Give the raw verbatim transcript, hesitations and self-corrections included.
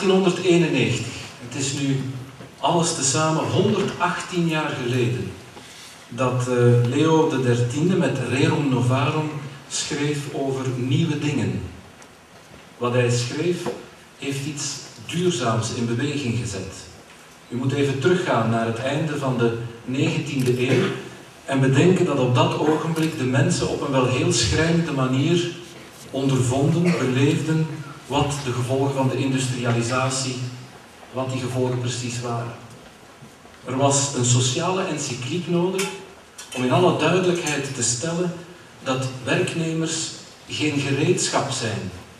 achttienhonderdeenennegentig. Het is nu alles tezamen honderdachttien jaar geleden dat uh, Leo de dertiende met Rerum Novarum schreef over nieuwe dingen. Wat hij schreef heeft iets duurzaams in beweging gezet. U moet even teruggaan naar het einde van de negentiende eeuw en bedenken dat op dat ogenblik de mensen op een wel heel schrijnende manier ondervonden, beleefden wat de gevolgen van de industrialisatie, wat die gevolgen precies waren. Er was een sociale encycliek nodig om in alle duidelijkheid te stellen dat werknemers geen gereedschap zijn